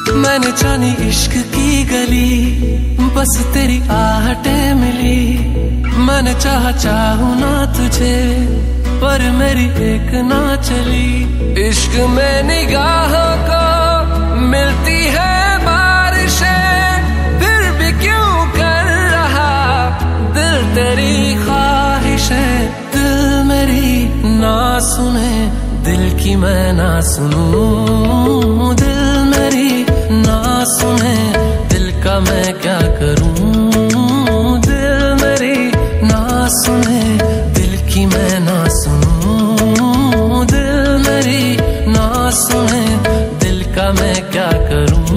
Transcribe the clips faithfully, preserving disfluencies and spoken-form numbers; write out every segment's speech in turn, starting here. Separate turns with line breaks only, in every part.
मैंने जानी इश्क की गली, बस तेरी आहटें मिली। मैंने चाहा चाहूं ना तुझे, पर मेरी एक ना चली। इश्क में निगाहों को मिलती है बारिशें, फिर भी क्यों कर रहा दिल तेरी ख्वाहिशें। दिल मेरी ना सुने, दिल की मैं ना सुनूं। दिल मेरी ना सुने, दिल का मैं क्या करूं। दिल मेरी ना सुने, दिल की मैं ना सुनूं। दिल मेरी ना सुने, दिल का मैं क्या करूं।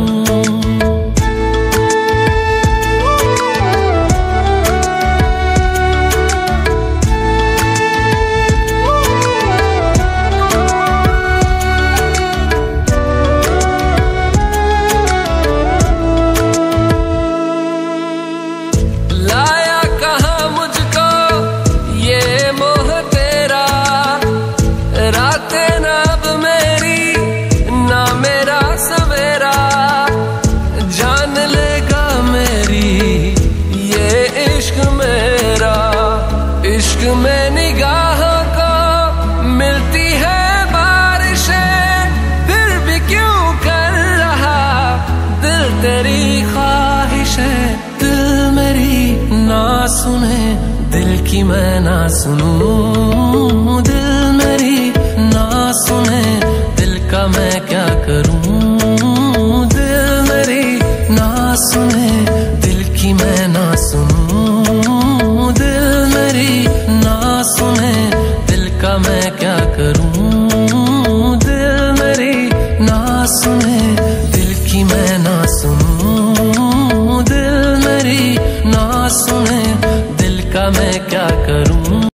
इश्क में निगाहों को मिलती है बारिशें, फिर भी क्यों कर रहा दिल तेरी ख्वाहिशें। दिल मेरी ना सुने, दिल की मैं ना सुनूं। दिल मेरी ना सुने, दिल का मैं क्या करूं। दिल मेरी ना सुने, दिल की मैं ना सुनूं। दिल मेरी ना सुने, दिल का मैं क्या करूं। दिल मेरी ना सुने, दिल की मैं ना सुनूं।